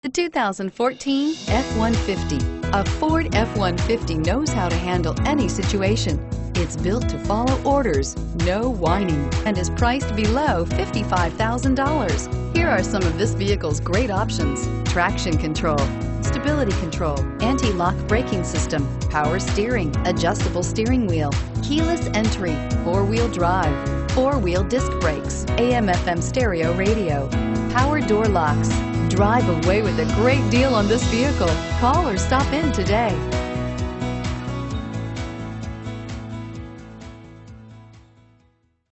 The 2014 F-150. A Ford F-150 knows how to handle any situation. It's built to follow orders, no whining, and is priced below $55,000. Here are some of this vehicle's great options: traction control, stability control, anti-lock braking system, power steering, adjustable steering wheel, keyless entry, four-wheel drive, four-wheel disc brakes, AM/FM stereo radio, power door locks. Drive away with a great deal on this vehicle. Call or stop in today.